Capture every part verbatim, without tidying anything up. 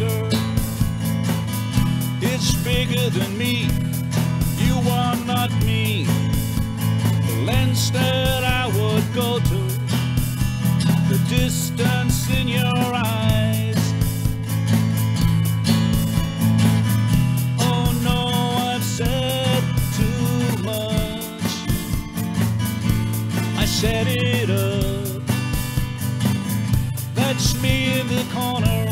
whisker. It's bigger than me. You are not me. The lengths that I would go to, the distance in your eyes. Oh no, I've said too much. I set it up. That's me in the corner.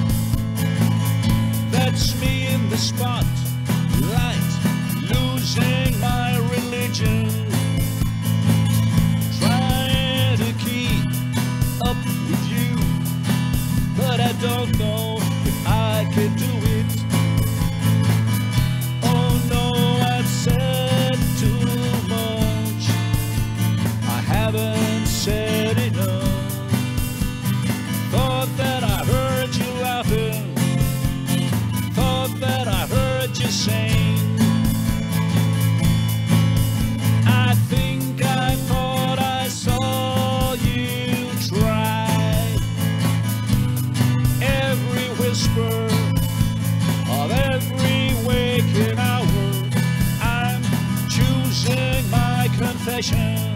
That's me in the spotlight, losing my religion, trying to keep up with you, but I don't know if I can do it. Oh no, I've said too much. I haven't said enough. Thought that I heard you laughing, thought that I heard you sing. I think I thought I saw you try. Every whisper of every waking hour, I'm choosing my confession.